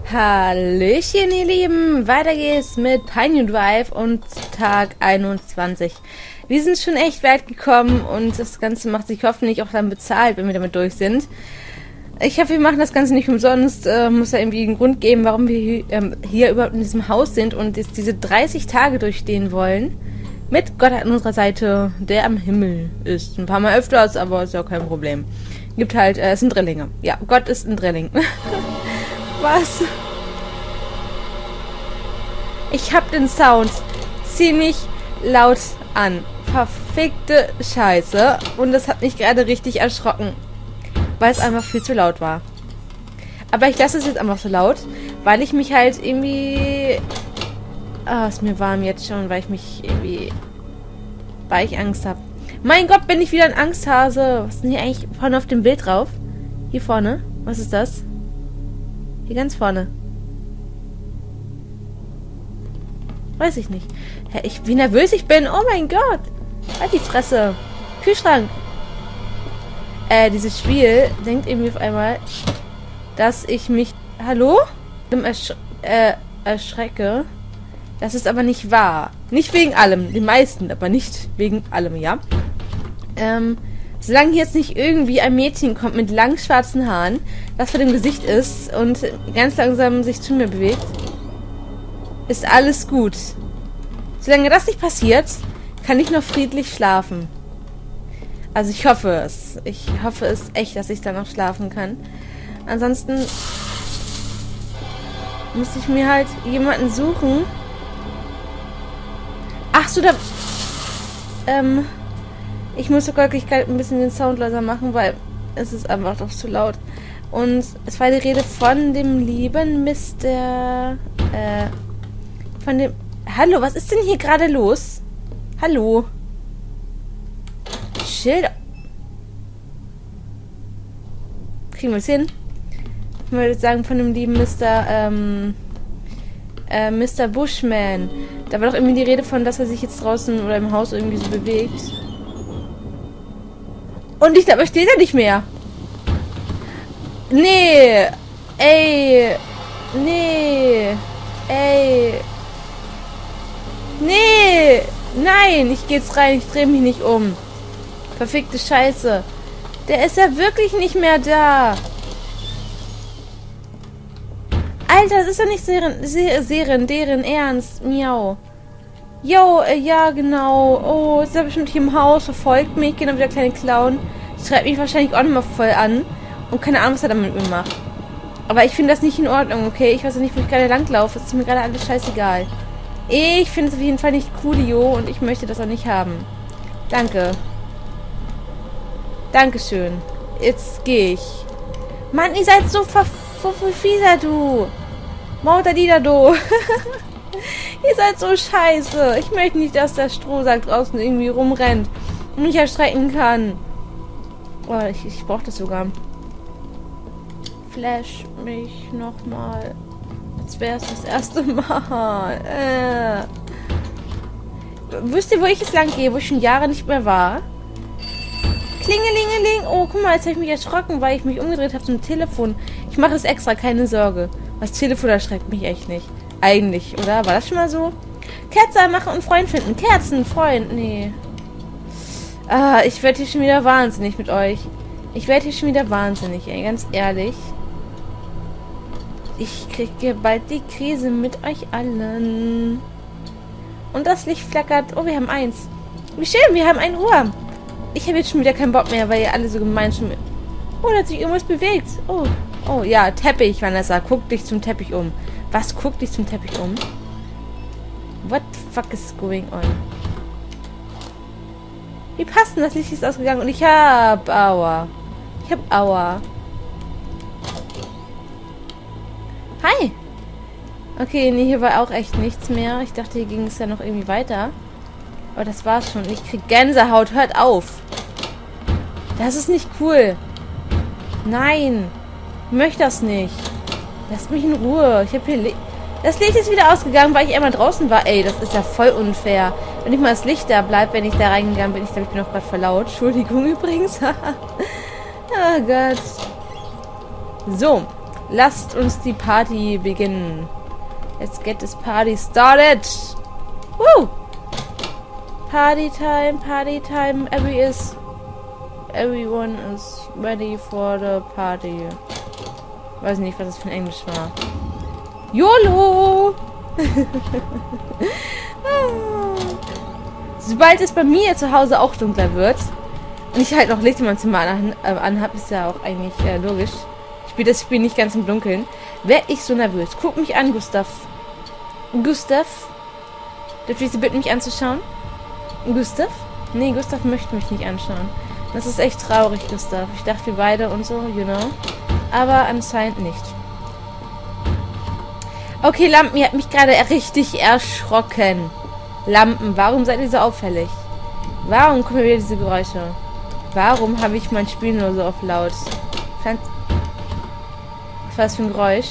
Hallöchen, ihr Lieben! Weiter geht's mit Pinewood Drive und Tag 21. Wir sind schon echt weit gekommen und das Ganze macht sich hoffentlich auch dann bezahlt, wenn wir damit durch sind. Ich hoffe, wir machen das Ganze nicht umsonst. Muss ja irgendwie einen Grund geben, warum wir hier überhaupt in diesem Haus sind und jetzt diese 30 Tage durchstehen wollen. Mit Gott an unserer Seite, der am Himmel ist. Ein paar Mal öfters, aber ist ja kein Problem. Gibt halt, es sind Drillinge. Ja, Gott ist ein Drilling. Was? Ich hab den Sound ziemlich laut an. Verfickte Scheiße. Und das hat mich gerade richtig erschrocken. Weil es einfach viel zu laut war. Aber ich lasse es jetzt einfach so laut, weil ich mich halt irgendwie... Ah, ist mir warm jetzt schon, weil ich Angst habe. Mein Gott, bin ich wieder ein Angsthase. Was ist denn hier eigentlich vorne auf dem Bild drauf? Hier vorne. Was ist das? Hier ganz vorne. Weiß ich nicht. Hä, wie nervös ich bin. Oh mein Gott. Halt die Fresse. Kühlschrank. Dieses Spiel denkt irgendwie auf einmal, dass ich mich... Hallo? Erschrecke. Das ist aber nicht wahr. Nicht wegen allem. Die meisten, aber nicht wegen allem, ja? Solange jetzt nicht irgendwie ein Mädchen kommt mit langen schwarzen Haaren, das vor dem Gesicht ist und ganz langsam sich zu mir bewegt, ist alles gut. Solange das nicht passiert, kann ich noch friedlich schlafen. Also ich hoffe es. Ich hoffe es echt, dass ich da noch schlafen kann. Ansonsten muss ich mir halt jemanden suchen. Ach so, da... ich muss sogar wirklich ein bisschen den Sound leiser machen, weil es ist einfach doch zu laut. Und es war die Rede von dem lieben Mr. Von dem... Hallo, was ist denn hier gerade los? Hallo? Schilder. Kriegen wir es hin? Ich würde sagen, von dem lieben Mr. Bushman. Da war doch irgendwie die Rede von, dass er sich jetzt draußen oder im Haus irgendwie so bewegt. Und dabei steht er nicht mehr. Nee. Ey. Nee. Ey. Nee. Nein, ich geh jetzt rein. Ich drehe mich nicht um. Verfickte Scheiße. Der ist ja wirklich nicht mehr da. Alter, das ist ja nicht deren Ernst. Miau. Jo, ja, genau. Oh, ist er bestimmt hier im Haus, verfolgt mich. Genau wie der kleine Clown. Schreibt mich wahrscheinlich auch nochmal voll an. Und keine Ahnung, was er damit mit mir macht. Aber ich finde das nicht in Ordnung, okay? Ich weiß ja nicht, wo ich gerade langlaufe. Es ist mir gerade alles scheißegal. Ich finde es auf jeden Fall nicht coolio und ich möchte das auch nicht haben. Danke. Dankeschön. Jetzt gehe ich. Mann, ihr seid so fieser, du. Mautadida, du. Ihr seid so scheiße. Ich möchte nicht, dass der Strohsack draußen irgendwie rumrennt und mich erschrecken kann. Oh, ich brauche das sogar. Flash mich nochmal. Als wäre es das erste Mal. Wisst ihr, wo ich jetzt lang gehe, wo ich schon Jahre nicht mehr war? Klingelingeling. Oh, guck mal, jetzt habe ich mich erschrocken, weil ich mich umgedreht habe zum Telefon. Ich mache es extra, keine Sorge. Das Telefon erschreckt mich echt nicht. Eigentlich, oder? War das schon mal so? Kerze anmachen und Freund finden. Kerzen, Freund, nee. Ah, ich werde hier schon wieder wahnsinnig mit euch. Ich werde hier schon wieder wahnsinnig, ey, ganz ehrlich. Ich kriege bald die Krise mit euch allen. Und das Licht flackert. Oh, wir haben 1. Wie schön, wir haben 1 Uhr. Ich habe jetzt schon wieder keinen Bock mehr, weil ihr alle so gemein schon... Oh, da hat sich irgendwas bewegt. Oh, oh, ja, Teppich, Vanessa. Guck dich zum Teppich um. Was? Guck dich zum Teppich um? What the fuck is going on? Wie passt denn? Das Licht ist ausgegangen und ich hab Aua. Ich hab Aua. Hi. Okay, nee, hier war auch echt nichts mehr. Ich dachte, hier ging es ja noch irgendwie weiter. Aber das war's schon. Ich krieg Gänsehaut. Hört auf. Das ist nicht cool. Nein. Ich möchte das nicht. Lasst mich in Ruhe. Ich hab hier... Das Licht ist wieder ausgegangen, weil ich einmal draußen war. Ey, das ist ja voll unfair. Wenn nicht mal das Licht da bleibt, wenn ich da reingegangen bin. Ich glaube, ich bin auch gerade voll laut. Entschuldigung übrigens. Oh Gott. So. Lasst uns die Party beginnen. Let's get this party started. Woo! Party time, everyone is ready for the party. Weiß nicht, was das für ein Englisch war. YOLO! Sobald es bei mir zu Hause auch dunkler wird und ich halt noch Licht in meinem Zimmer anhab, ist ja auch eigentlich logisch. Ich spiele das Spiel nicht ganz im Dunkeln. Werde ich so nervös. Guck mich an, Gustav. Gustav? Dürfte Sie bitten, mich anzuschauen? Gustav? Nee, Gustav möchte mich nicht anschauen. Das ist echt traurig, Gustav. Ich dachte, wir beide und so, you know. Aber anscheinend nicht. Okay, Lampen, ihr habt mich gerade richtig erschrocken. Lampen, warum seid ihr so auffällig? Warum kommen wieder diese Geräusche? Warum habe ich mein Spiel nur so auf laut? Was war das für ein Geräusch?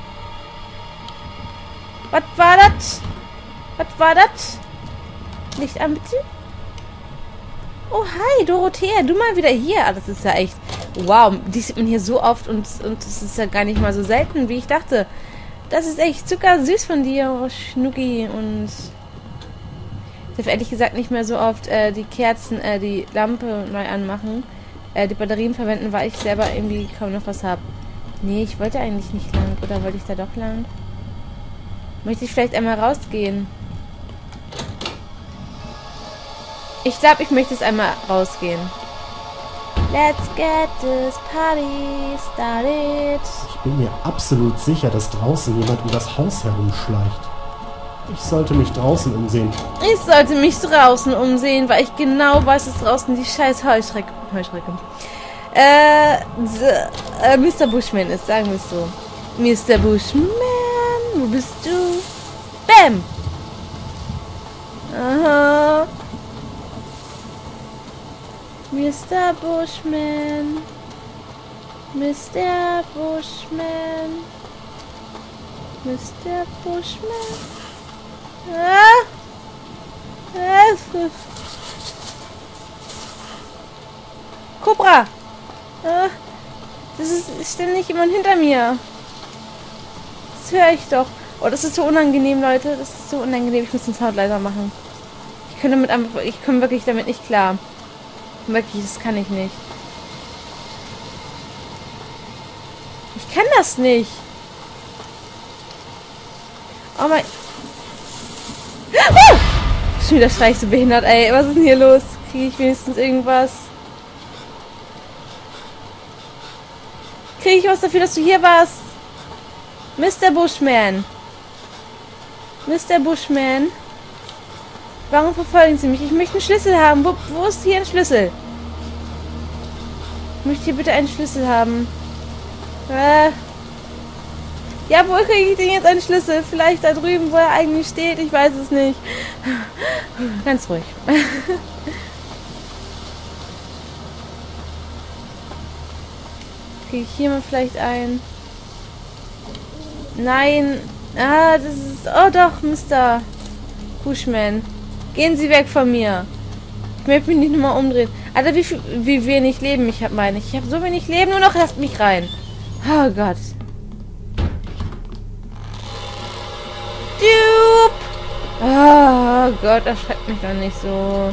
Was war das? Was war das? Licht an, bitte? Oh, hi, Dorothea, du mal wieder hier. Ah, das ist ja echt... Wow, die sieht man hier so oft und das ist ja gar nicht mal so selten, wie ich dachte. Das ist echt zuckersüß von dir, oh, Schnucki. Und ich darf ehrlich gesagt nicht mehr so oft die Kerzen, die Lampe neu anmachen. Die Batterien verwenden, weil ich selber irgendwie kaum noch was habe. Nee, ich wollte eigentlich nicht lang. Oder wollte ich da doch lang? Möchte ich vielleicht einmal rausgehen? Ich glaube, ich möchte es einmal rausgehen. Let's get this party started. Ich bin mir absolut sicher, dass draußen jemand um das Haus herumschleicht. Ich sollte mich draußen umsehen. Ich sollte mich draußen umsehen, weil ich genau weiß, dass draußen die scheiß Heuschrecke Mr. Bushman ist, sagen wir es so. Mr. Bushman, wo bist du? Bam! Aha. Mr. Bushman. Mr. Bushman. Mr. Bushman. Ah! Cobra! Ah, das ist ständig jemand hinter mir. Das höre ich doch. Oh, das ist so unangenehm, Leute. Das ist so unangenehm. Ich muss den Sound leiser machen. Ich komme wirklich damit nicht klar. Wirklich, das kann ich nicht. Ich kann das nicht. Oh mein... Oh! Schon wieder schrei ich so behindert, ey. Was ist denn hier los? Kriege ich wenigstens irgendwas? Kriege ich was dafür, dass du hier warst? Mr. Bushman. Mr. Bushman. Warum verfolgen Sie mich? Ich möchte einen Schlüssel haben. Wo ist hier ein Schlüssel? Ich möchte hier bitte einen Schlüssel haben. Ja, wo kriege ich denn jetzt einen Schlüssel? Vielleicht da drüben, wo er eigentlich steht. Ich weiß es nicht. Ganz ruhig. Kriege ich hier mal vielleicht ein? Nein. Ah, das ist... Oh doch, Mr. Bushman. Gehen Sie weg von mir. Ich möchte mich nicht nochmal umdrehen. Alter, wie wenig Leben ich habe, meine ich. Ich habe so wenig Leben, nur noch lasst mich rein. Oh Gott. Dup. Oh Gott, erschreckt mich doch nicht so.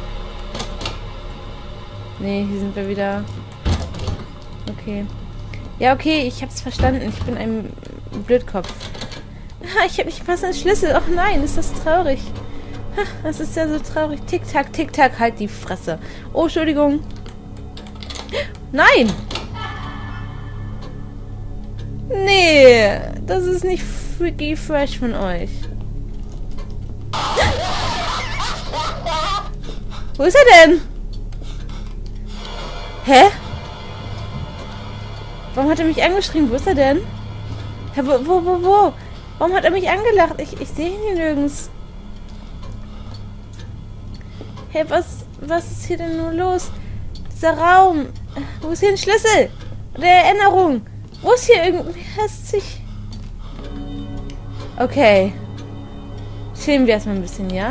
Nee, hier sind wir wieder. Okay. Ja, okay, ich hab's verstanden. Ich bin ein Blödkopf. Ich habe nicht passenden Schlüssel. Och nein, ist das traurig. Das ist ja so traurig. Tick-Tack, Tick-Tack, halt die Fresse. Oh, Entschuldigung. Nein! Nee, das ist nicht freaky fresh von euch. Wo ist er denn? Hä? Warum hat er mich angeschrien? Wo ist er denn? Hä, wo? Warum hat er mich angelacht? Ich sehe ihn hier nirgends. Hey, was ist hier denn nur los? Dieser Raum. Wo ist hier ein Schlüssel? Der Erinnerung. Wo ist hier irgendwie... Okay. Chillen wir erstmal ein bisschen, ja?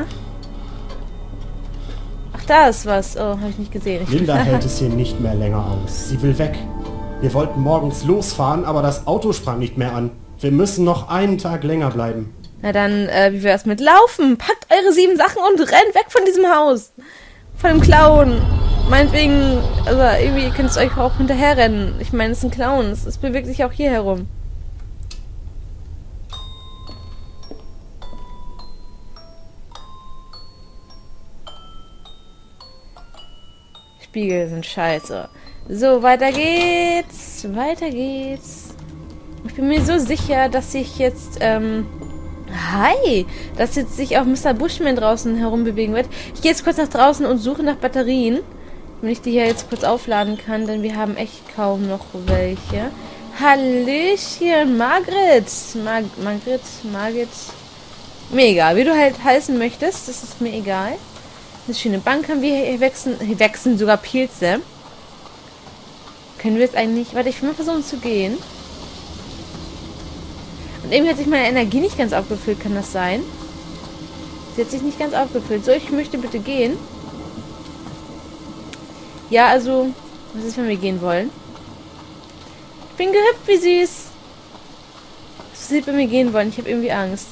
Ach, da ist was. Oh, habe ich nicht gesehen. Linda hält es hier nicht mehr länger aus. Sie will weg. Wir wollten morgens losfahren, aber das Auto sprang nicht mehr an. Wir müssen noch einen Tag länger bleiben. Na dann, wie wär's mit Laufen? Packt eure 7 Sachen und rennt weg von diesem Haus. Von dem Clown. Meinetwegen, also irgendwie könnt ihr euch auch hinterherrennen. Ich meine, es ist ein Clown. Es bewegt sich auch hier herum. Spiegel sind scheiße. So, weiter geht's. Weiter geht's. Ich bin mir so sicher, dass sich jetzt, hi! Dass jetzt sich auch Mr. Bushman draußen herumbewegen wird. Ich gehe jetzt kurz nach draußen und suche nach Batterien. Wenn ich die hier jetzt kurz aufladen kann, denn wir haben echt kaum noch welche. Hallöchen, Margret! Margret. Mir egal, wie du halt heißen möchtest, das ist mir egal. Eine schöne Bank haben wir hier wachsen sogar Pilze. Können wir jetzt eigentlich... Warte, ich will mal versuchen zu gehen. Und irgendwie hat sich meine Energie nicht ganz aufgefüllt, kann das sein? Sie hat sich nicht ganz aufgefüllt. So, ich möchte bitte gehen. Ja, also... Was ist, wenn wir gehen wollen? Ich bin gehüpft, wie süß. Was ist, wenn wir gehen wollen? Ich habe irgendwie Angst.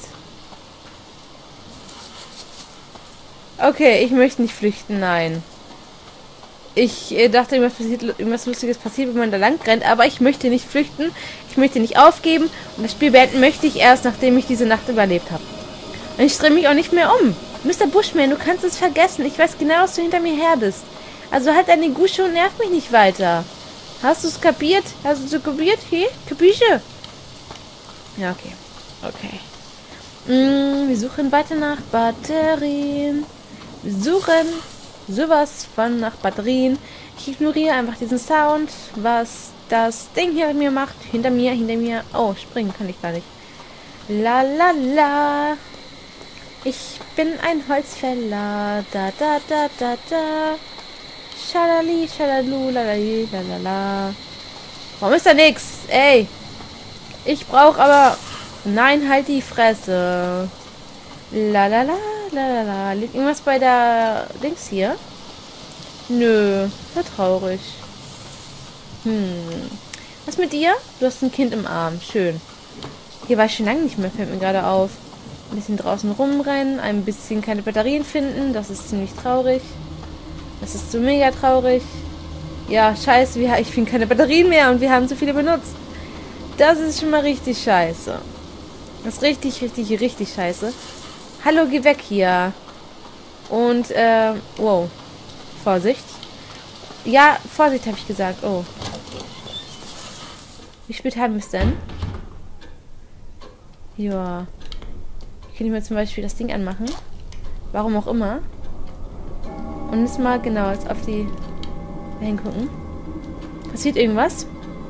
Okay, ich möchte nicht flüchten, nein. Ich dachte, irgendwas Lustiges passiert, wenn man da lang rennt, aber ich möchte nicht flüchten. Ich möchte nicht aufgeben und das Spiel beenden möchte ich erst, nachdem ich diese Nacht überlebt habe. Und ich drehe mich auch nicht mehr um. Mr. Bushman, du kannst es vergessen. Ich weiß genau, dass du hinter mir her bist. Also halt deine Gusche und nerv mich nicht weiter. Hast du es kapiert? Hast du es kapiert? Hey, Kapische? Ja, okay. Okay. Wir suchen weiter nach Batterien. Wir suchen sowas von nach Batterien. Ich ignoriere einfach diesen Sound, was das Ding hier mit mir macht. Hinter mir. Oh, springen kann ich gar nicht. La la la. Ich bin ein Holzfäller. Da da da da da. Schalali, schalalu, lalali, lalala. Warum ist da nix? Ey. Ich brauche aber... Nein, halt die Fresse. Lalala, lalala. Liegt irgendwas bei der Dings hier? Nö, war traurig. Was mit dir? Du hast ein Kind im Arm. Schön. Hier war ich schon lange nicht mehr, fällt mir gerade auf. Ein bisschen draußen rumrennen, ein bisschen keine Batterien finden. Das ist ziemlich traurig. Das ist so mega traurig. Ja, scheiße, ich finde keine Batterien mehr und wir haben zu viele benutzt. Das ist schon mal richtig scheiße. Das ist richtig scheiße. Hallo, geh weg hier. Und, wow. Vorsicht. Ja, Vorsicht, habe ich gesagt. Oh. Wie spät haben wir es denn? Ja. Ich könnte mir zum Beispiel das Ding anmachen. Warum auch immer. Und jetzt mal genau jetzt auf die... da hingucken. Passiert irgendwas?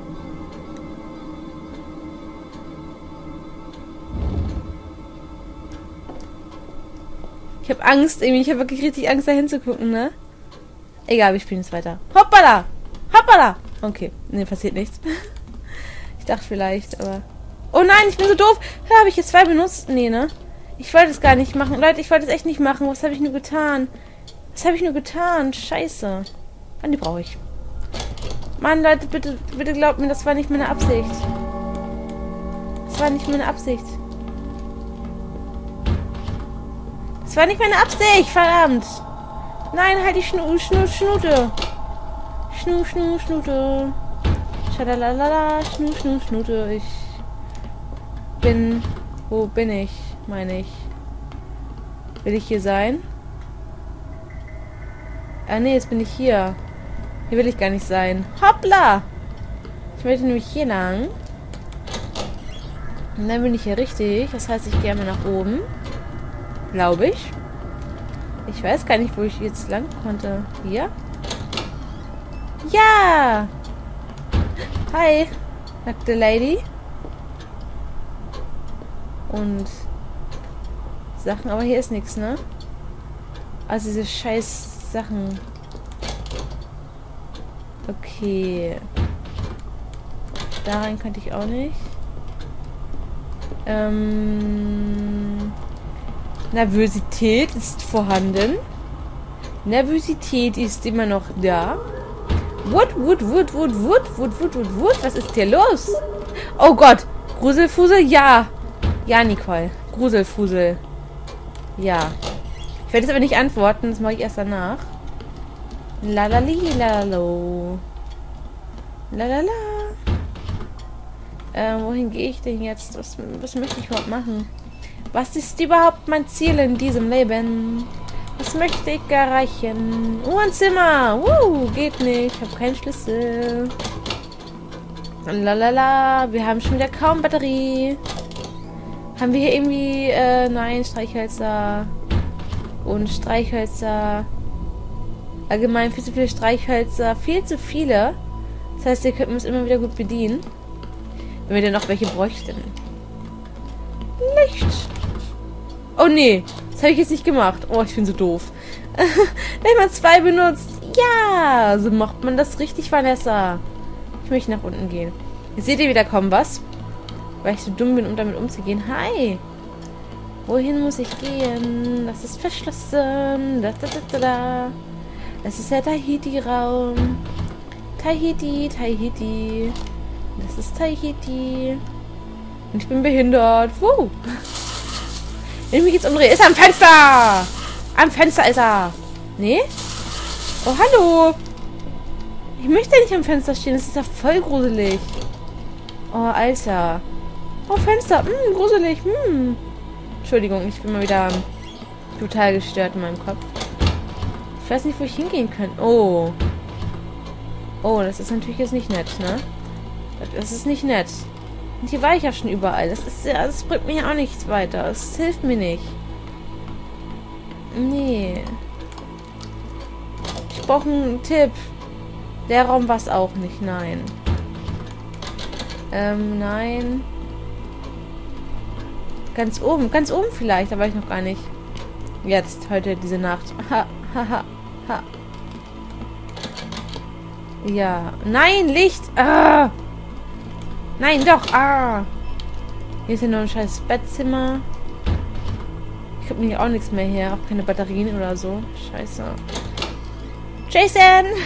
Ich habe Angst, irgendwie. Ich habe wirklich richtig Angst, da hinzugucken, ne? Egal, wir spielen jetzt weiter. Hoppala! Hoppala! Okay, ne, passiert nichts. Ich dachte vielleicht, aber... Oh nein, ich bin so doof! Ja, habe ich jetzt 2 benutzt? Nee, ne? Ich wollte es gar nicht machen. Leute, ich wollte es echt nicht machen. Was habe ich nur getan? Was habe ich nur getan? Scheiße. Mann, die brauche ich. Mann, Leute, bitte glaubt mir, das war nicht meine Absicht. Das war nicht meine Absicht. Das war nicht meine Absicht, verdammt. Nein, halt die Schnute. Schnute. Schalalala, Schnute. Ich bin... Wo bin ich, meine ich? Will ich hier sein? Ah, nee, jetzt bin ich hier. Hier will ich gar nicht sein. Hoppla! Ich möchte nämlich hier lang. Und dann bin ich hier richtig. Das heißt, ich gehe einmal nach oben. Glaube ich. Ich weiß gar nicht, wo ich jetzt lang konnte. Hier? Ja! Hi, nackte Lady. Und Sachen, aber hier ist nichts, ne? Also diese scheiß Sachen. Okay. Da rein könnte ich auch nicht. Nervosität ist vorhanden. Nervosität ist immer noch da. Wut. Was ist hier los? Oh Gott. Gruselfusel? Ja. Ja, Nicole. Gruselfusel. Ja. Ich werde jetzt aber nicht antworten. Das mache ich erst danach. Lalali, lalalo. Lalala. Wohin gehe ich denn jetzt? Was möchte ich überhaupt machen? Was ist überhaupt mein Ziel in diesem Leben? Was möchte ich erreichen? Ein Zimmer! Geht nicht. Ich habe keinen Schlüssel. Lalala. Wir haben schon wieder kaum Batterie. Haben wir hier irgendwie... nein, Streichhölzer. Und Streichhölzer. Allgemein viel zu viele Streichhölzer. Viel zu viele. Das heißt, wir könnten uns immer wieder gut bedienen. Wenn wir denn noch welche bräuchten. Licht. Oh nee. Das habe ich jetzt nicht gemacht. Oh, ich bin so doof. Wenn man 2 benutzt. Ja. So macht man das richtig, Vanessa. Ich möchte nach unten gehen. Jetzt seht ihr wieder kaum was. Weil ich so dumm bin, um damit umzugehen. Hi. Wohin muss ich gehen? Das ist verschlossen. Das ist der Tahiti-Raum. Tahiti. Das ist Tahiti. Und ich bin behindert. Wenn ich mich jetzt umdrehe, ist er am Fenster! Am Fenster ist er. Nee? Oh, hallo. Ich möchte ja nicht am Fenster stehen. Das ist ja voll gruselig. Oh, Alter. Oh, Fenster. Gruselig. Entschuldigung, ich bin mal wieder total gestört in meinem Kopf. Ich weiß nicht, wo ich hingehen könnte. Oh. Oh, das ist natürlich jetzt nicht nett, ne? Das ist nicht nett. Und hier war ich ja schon überall. Das bringt mir ja auch nichts weiter. Das hilft mir nicht. Nee. Ich brauche einen Tipp. Der Raum war es auch nicht. Nein. Nein. Ganz oben vielleicht. Da war ich noch gar nicht. Jetzt, heute, diese Nacht. Ha. Ja. Nein, Licht! Ah! Nein, doch! Ah! Hier ist ja nur ein scheiß Bettzimmer. Ich habe mir auch nichts mehr her. Auch keine Batterien oder so. Scheiße. Jason!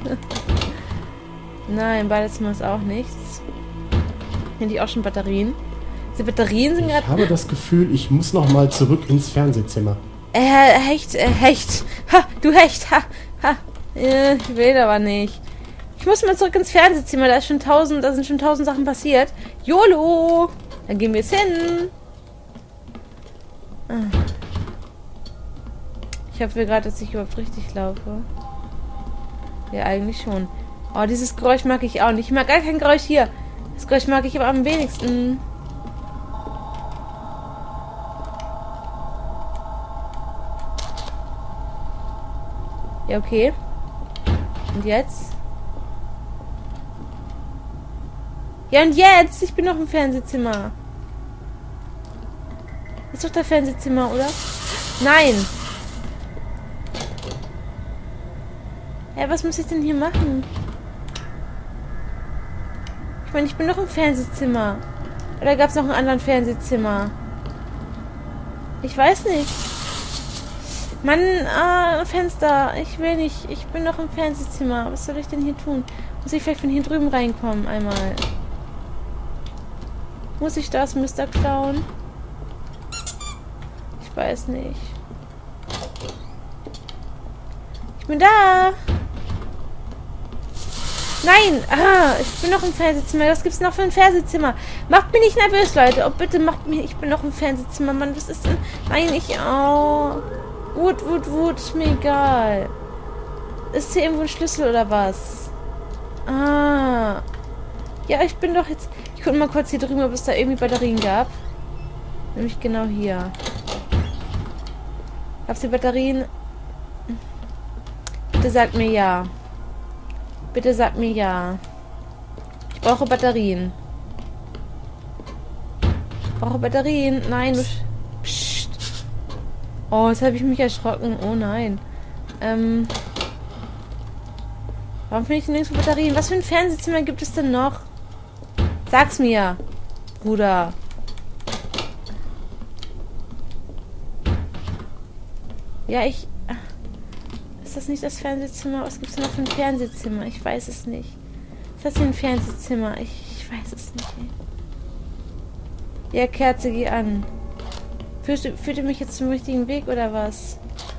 Nein, Badezimmer ist auch nichts. Hätte ich auch schon Batterien. Diese Batterien sind gerade... Ich habe das Gefühl, ich muss noch mal zurück ins Fernsehzimmer. Hecht. Ha, du Hecht. Ha. Ich will aber nicht. Ich muss mal zurück ins Fernsehzimmer. Da sind schon 1000 Sachen passiert. YOLO! Dann gehen wir jetzt hin. Ich hoffe gerade, dass ich überhaupt richtig laufe. Ja, eigentlich schon. Oh, dieses Geräusch mag ich auch nicht. Ich mag gar kein Geräusch hier. Das Geräusch mag ich aber am wenigsten. Ja, okay. Und jetzt? Ja, und jetzt? Ich bin noch im Fernsehzimmer. Ist doch das Fernsehzimmer, oder? Nein! Ja, was muss ich denn hier machen? Ich meine, ich bin noch im Fernsehzimmer. Oder gab es noch ein anderes Fernsehzimmer? Ich weiß nicht. Mann, Fenster. Ich will nicht. Ich bin noch im Fernsehzimmer. Was soll ich denn hier tun? Muss ich vielleicht von hier drüben reinkommen einmal? Muss ich das, Mr. Clown? Ich weiß nicht. Ich bin da. Nein! Ich bin noch im Fernsehzimmer. Was gibt's noch für ein Fernsehzimmer? Macht mich nicht nervös, Leute. Oh, bitte macht mich... Ich bin noch im Fernsehzimmer, Mann. Was ist denn... Nein, Oh... Wut. Ist mir egal. Ist hier irgendwo ein Schlüssel oder was? Ja, ich bin doch jetzt... Ich gucke mal kurz hier drüben, ob es da irgendwie Batterien gab. Nämlich genau hier. Gab es hier Batterien? Bitte sagt mir ja. Bitte sagt mir ja. Ich brauche Batterien. Ich brauche Batterien. Nein, du... Psst. Oh, jetzt habe ich mich erschrocken. Oh nein. Warum finde ich denn nirgendwo Batterien? Was für ein Fernsehzimmer gibt es denn noch? Sag's mir, Bruder. Ja, ist das nicht das Fernsehzimmer? Was gibt es noch für ein Fernsehzimmer? Ich weiß es nicht. Ist das hier ein Fernsehzimmer? Ich weiß es nicht. Ey. Ja, Kerze, geh an. Führt ihr mich jetzt zum richtigen Weg oder was?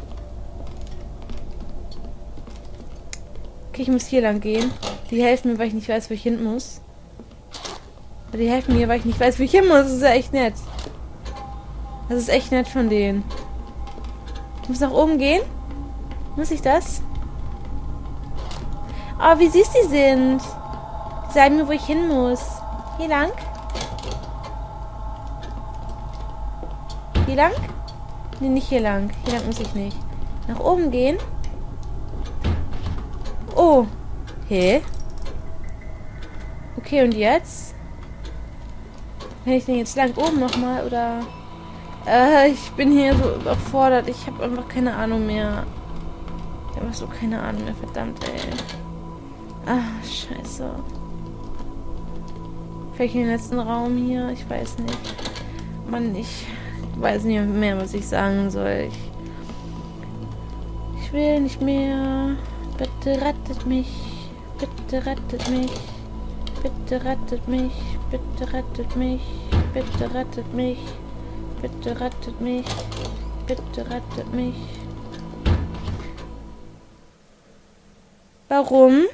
Okay, ich muss hier lang gehen. Die helfen mir, weil ich nicht weiß, wo ich hin muss. Die helfen mir, weil ich nicht weiß, wo ich hin muss. Das ist ja echt nett. Das ist echt nett von denen. Ich muss nach oben gehen. Muss ich das? Oh, wie süß die sind. Die sagen mir, wo ich hin muss. Hier lang? Hier lang? Nee, nicht hier lang. Hier lang muss ich nicht. Nach oben gehen? Oh. Hey. Okay, und jetzt? Kann ich denn jetzt lang oben nochmal, oder? Ich bin hier so überfordert. Ich habe einfach keine Ahnung mehr. Ich habe so keine Ahnung mehr, verdammt, ey. Ah, scheiße. Vielleicht in den letzten Raum hier? Ich weiß nicht. Mann, ich weiß nicht mehr, was ich sagen soll. Ich will nicht mehr. Bitte rettet mich. Bitte rettet mich. Bitte rettet mich. Bitte rettet mich. Bitte rettet mich. Bitte rettet mich. Bitte rettet mich. Warum?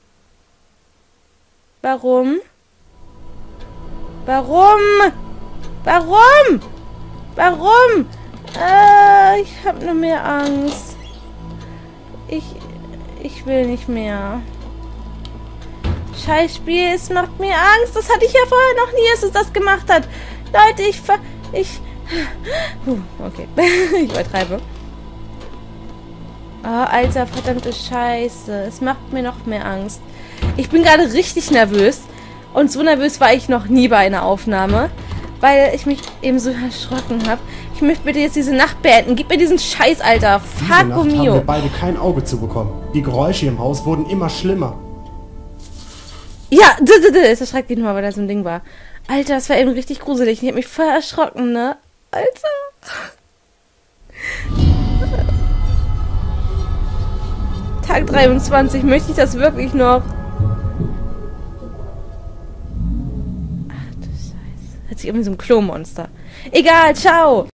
Warum? Warum? Warum? Warum? Ich habe nur mehr Angst. Ich will nicht mehr. Scheiß Spiel, es macht mir Angst. Das hatte ich ja vorher noch nie, dass es das gemacht hat. Leute, okay. Ich übertreibe. Oh, alter, verdammte Scheiße. Es macht mir noch mehr Angst. Ich bin gerade richtig nervös. Und so nervös war ich noch nie bei einer Aufnahme. Weil ich mich eben so erschrocken habe. Ich möchte bitte jetzt diese Nacht beenden. Gib mir diesen Scheiß, Alter. Fuck mio. Haben wir beide kein Auge zu bekommen. Die Geräusche im Haus wurden immer schlimmer. Ja, es erschreckt dich nur, weil da so ein Ding war. Alter, das war eben richtig gruselig. Ich hab mich voll erschrocken, ne? Alter. Tag 23. Möchte ich das wirklich noch? Ach du Scheiße. Hört sich irgendwie so ein Klo-Monster. Egal, ciao.